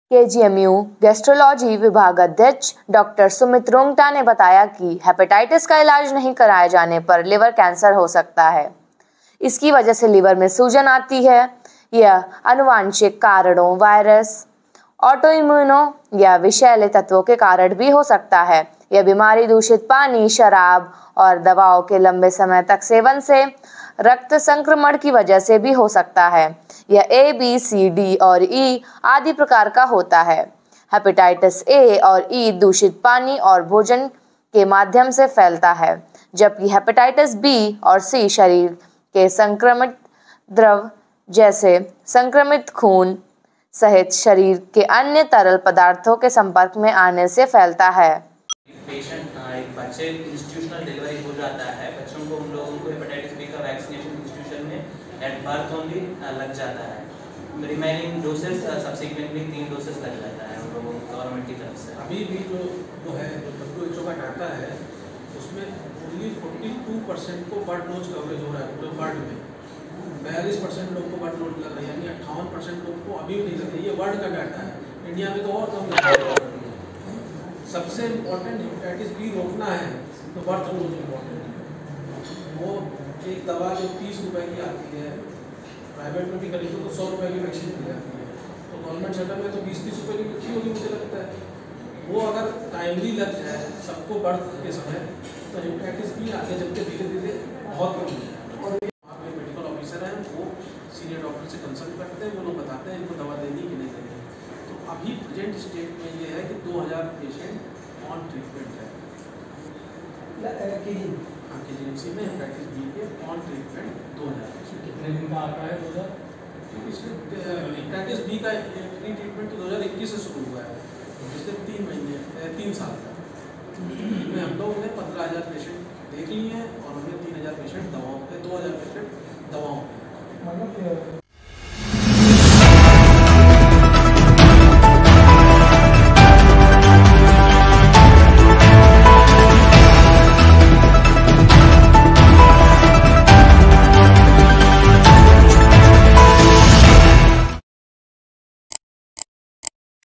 KGMU gastrology विभाग अध्यक्ष doctor Sumit Rungta ने बताया कि हेपेटाइटिस का इलाज नहीं कराए जाने पर लिवर कैंसर हो सकता है। इसकी वजह से लिवर में सूजन आती है। यह आनुवांशिक कारणों, वायरस, ऑटोइम्यूनो या विषैले तत्वों के कारण भी हो सकता है। यह बीमारी दूषित पानी, शराब और दवाओं के लंबे समय तक सेवन से, रक्त संक्रमण की वजह से भी हो सकता है। यह ए, बी, सी, डी और ई आदि प्रकार का होता है। हेपेटाइटिस ए और ई दूषित पानी और भोजन के माध्यम से फैलता है, जबकि हेपेटाइटिस बी और सी शरीर के संक्रमित द्रव जैसे संक्रमित खून सहित शरीर के अन्य तरल पदार्थों के संपर्क में आने से फैलता है। एक बच्चे इंस्टीट्यूशनल डिलीवरी हो जाता है, बच्चों को उन लोगों को हेपेटाइटिस बी का वैक्सीनेशन इंस्टीट्यूशन में एट बर्थ ओनली लग जाता है। रिमेनिंग डोसेस सब्सिक्वेंटली 3 डोसेस लग जाता है उन लोगों को गवर्नमेंट की तरफ से। अभी भी जो है WHO का डाटा है उसमें ओनली 42% को बर्ड डोज कवरेज हो रहा है पूरे वर्ल्ड में। 42% लोग को बर्ड डोज लग रही है, यानी 58% लोग को अभी भी नहीं लग रही। ये वर्ल्ड का डाटा है, इंडिया में तो और कम लग रहा है। सबसे इम्पोर्टेंट हेपेटाइटिस बी रोकना है तो बर्थ डोज इम्पोर्टेंट है। वो एक दवा जो 30 रुपए की आती है, प्राइवेट में भी खरीदो तो 100 रुपए की वैक्सीन मिल जाती है, तो गवर्नमेंट सेटअप में तो 20-30 रुपए की मिलती होगी मुझे लगता है। वो अगर टाइमली लग जाए सबको बर्थ के समय तो हेपेटाइटिस बी आगे चल के धीरे धीरे बहुत कम हो जाए। आप जो मेडिकल ऑफिसर हैं वो सीनियर डॉक्टर से कंसल्ट करते हैं, वो लोग बताते हैं इनको दवा देनी कि नहीं देनी। तो अभी प्रेजेंट स्टेट में ये है कि 2000 पेशेंट ऑन ट्रीटमेंट है KGMC में हेपेटाइटिस बी के ऑन ट्रीटमेंट 2000। कितने दिन का आता है 2000? हेपेटाइटिस बी का प्री ट्रीटमेंट 2021 से शुरू हुआ है, पिछले 3 महीने 3 साल तक में हम लोगों ने 15,000 पेशेंट देख लिए हैं और हमने 3,000 पेशेंट दवाओं पे 2,000 पेशेंट दवाओं पे। मतलब